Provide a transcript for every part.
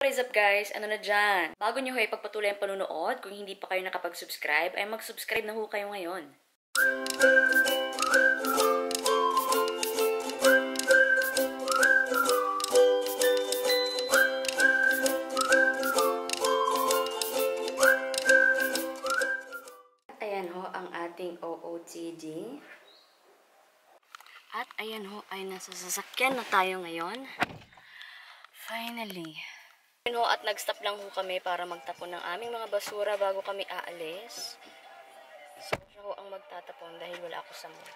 What is up guys? Ano na dyan? Bago nyo ay pagpatuloy ang panunood, kung hindi pa kayo nakapag-subscribe, ay mag-subscribe na ho kayo ngayon. Ayan ho ang ating OOTD. At ayan ho ay nasa sasakyan na tayo ngayon. Finally. Ayan ho, at nag-stop lang ho kami para magtapon ng aming mga basura bago kami aalis. So, siya ho ang magtatapon dahil wala ako sa mood.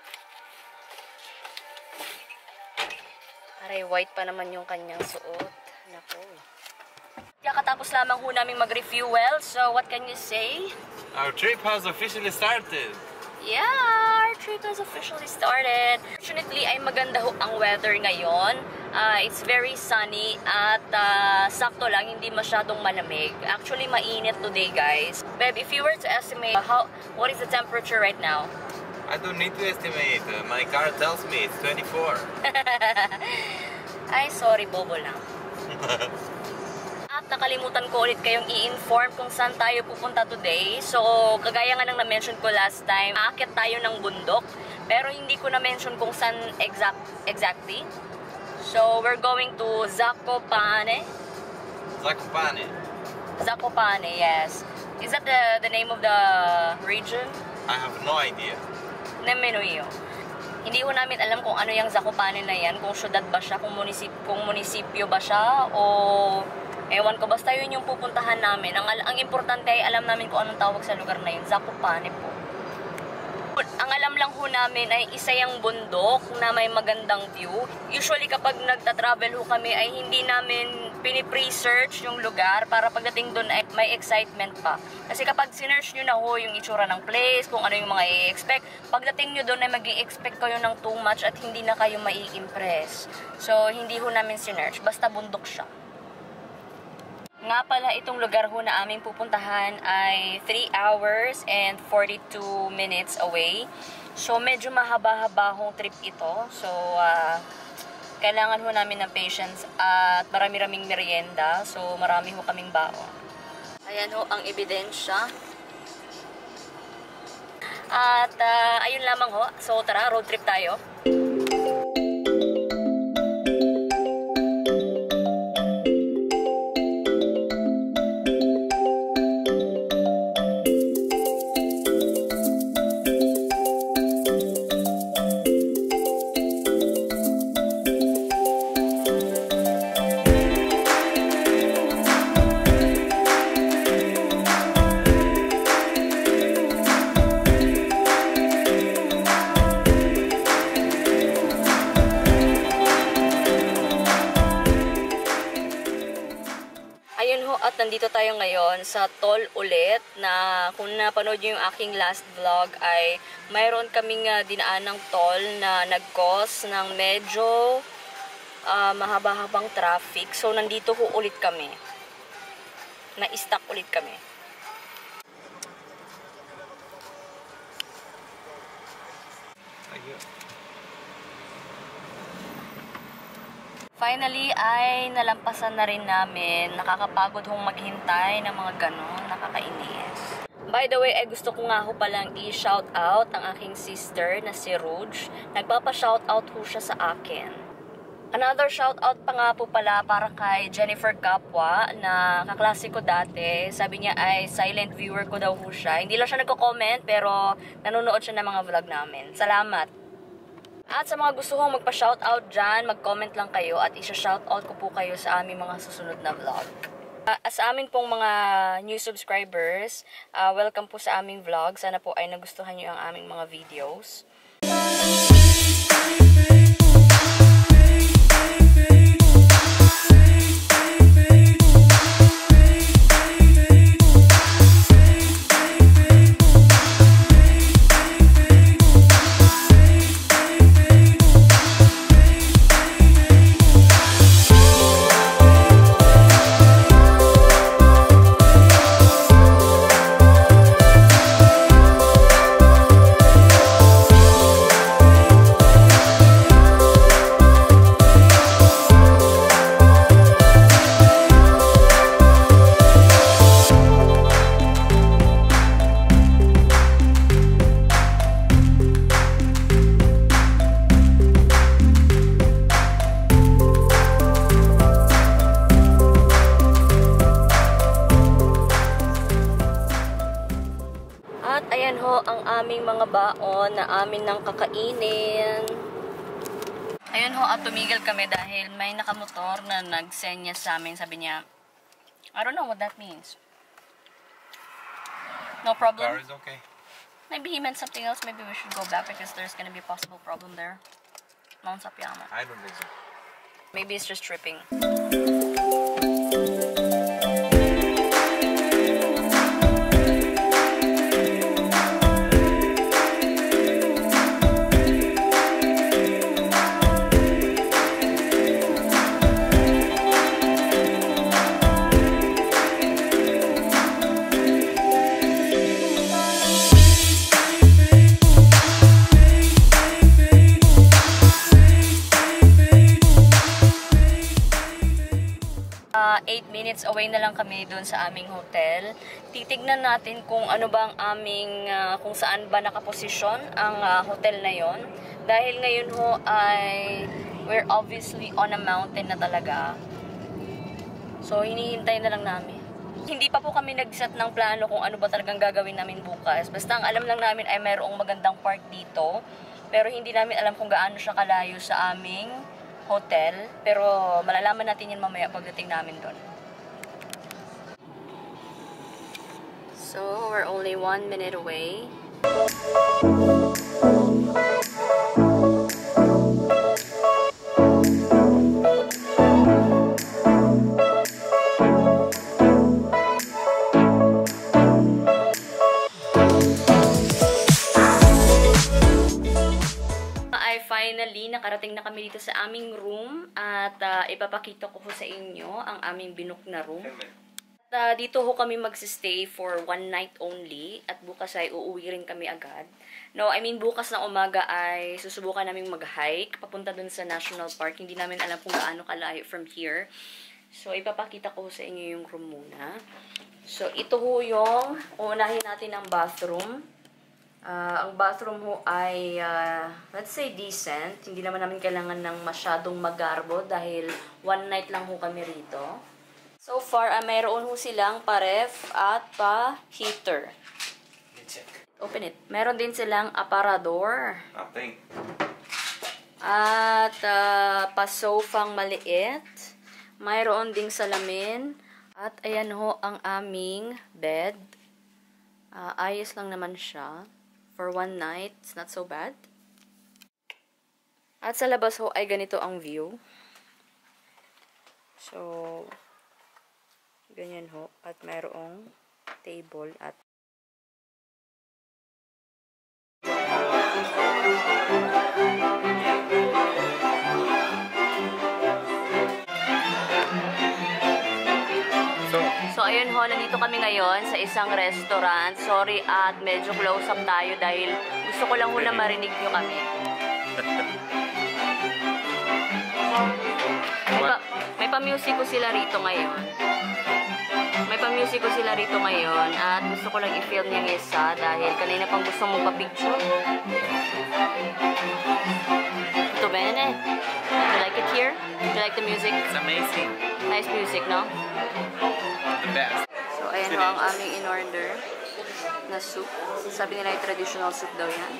Aray, white pa naman yung kanyang suot. Naku. Kakatapos lamang ho namin mag-refuel. So, what can you say? Our trip has officially started. Yeah, our trip has officially started. Fortunately, ay maganda ho ang weather ngayon. It's very sunny at sakto lang, hindi masyadong malamig. Actually, mainit today, guys. Babe, if you were to estimate, what is the temperature right now? I don't need to estimate. My car tells me it's 24. Ay, sorry, bobo lang. At nakalimutan ko ulit kayong i-inform kung saan tayo pupunta today. So, kagaya nga nang na-mention ko last time, aakit tayo ng bundok. Pero hindi ko na-mention kung saan exactly. So, we're going to Zakopane. Zakopane. Zakopane, yes. Is that the name of the region? I have no idea. Nemenuyo. Hindi ko namin alam kung ano yung Zakopane na yan, kung syudad ba siya, kung munisipyo ba siya, o ewan ko, basta yun yung pupuntahan namin. Ang importante ay alam namin kung anong tawag sa lugar na yun, Zakopane po. Ang alam lang ho namin ay isa yung bundok na may magandang view. Usually kapag nagta-travel ho kami ay hindi namin pinipre-search yung lugar para pagdating doon ay may excitement pa. Kasi kapag sinearch nyo na ho yung itsura ng place, kung ano yung mga i-expect, pagdating nyo doon ay mag-i-expect kayo ng too much at hindi na kayo mai-impress. So hindi ho namin sinearch, basta bundok siya. Nga pala, itong lugar ho na aming pupuntahan ay 3 hours and 42 minutes away. So, medyo mahaba-haba hong trip ito. So, kailangan ho namin ng patience at marami-raming merienda. So, marami ho kaming baon. Ayan ho ang ebidensya. At, ayun lamang ho. So, tara, road trip tayo. At nandito tayo ngayon sa toll ulit na kung napanood nyo yung aking last vlog ay mayroon kaming dinaan ng toll na nag-cause ng medyo mahaba-habang traffic. So nandito ho ulit kami. Na-stuck ulit kami. Finally, ay nalampasan na rin namin. Nakakapagod hong maghintay ng mga ganon. Nakakainis. By the way, ay gusto ko nga ho palang i-shoutout ang aking sister na si Rouge. Nagpapa-shoutout ho siya sa akin. Another shoutout pa nga po pala para kay Jennifer Capua na kaklase ko dati. Sabi niya ay silent viewer ko daw ho siya. Hindi lang siya nagko-comment pero nanonood siya ng mga vlog namin. Salamat! At sa mga gusto kong magpa-shoutout dyan, mag-comment lang kayo at isa-shoutout ko po kayo sa aming mga susunod na vlog. Sa amin pong mga new subscribers, welcome po sa aming vlog. Sana po ay nagustuhan nyo ang aming mga videos. ang aming mga baon na amin nang kakainin. Ayun ho, at tumigil kami dahil may nakamotor na nagsenya sa amin. Sabi niya, I don't know what that means. No problem? Car is okay. Maybe he meant something else. Maybe we should go back because there's gonna be a possible problem there. Mount Sapiama. I don't think so. Maybe it's just tripping. Away na lang kami doon sa aming hotel. Titignan natin kung ano ba ang aming, kung saan ba nakaposisyon ang hotel na yon. Dahil ngayon ho ay, we're obviously on a mountain na talaga. So, hinihintay na lang namin. Hindi pa po kami nag-set ng plano kung ano ba talagang gagawin namin bukas. Basta ang alam lang namin ay mayroong magandang park dito. Pero hindi namin alam kung gaano siya kalayo sa aming hotel. Pero malalaman natin yun mamaya pagdating namin doon. So, we're only 1 minute away. Finally, nakarating na kami dito sa aming room at ipapakita ko sa inyo ang aming binook na room. Dito ho kami magsistay for 1 night only at bukas ay uuwi rin kami agad. No, I mean bukas na umaga ay susubukan naming mag-hike papunta dun sa National Park. Hindi namin alam kung gaano kalayo from here. So, ipapakita ko sa inyo yung room muna. So, ito ho yung unahin natin ang bathroom. Ang bathroom ho ay, let's say decent. Hindi naman namin kailangan ng masyadong magarbo dahil 1 night lang ho kami rito. So far, mayroon ho silang pa-ref at pa-heater. Open it. Meron din silang aparador. Nothing. At pa-sofang maliit. Mayroon ding salamin. At ayan ho ang aming bed. Ayos lang naman siya. For 1 night, it's not so bad. At sa labas ho ay ganito ang view. So, ganyan ho. At mayroong table at So, ayun ho, nandito kami ngayon sa isang restaurant. Sorry at medyo close up tayo dahil gusto ko lang ho na marinig nyo kami. May pa-music ko sila rito ngayon. At gusto ko lang i-film yung isa dahil kanina pang gusto mong pa-picture. Ito bene. You like it here? You like the music? It's amazing. Nice music, no? The best. So, ayan ho ang aming in-order na soup. Sabi nila yung traditional soup daw yan.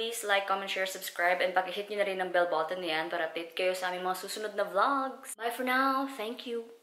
please like, comment, share, subscribe, and pakihit nyo na rin ang bell button na yan para update kayo sa aming mga susunod na vlogs. Bye for now. Thank you.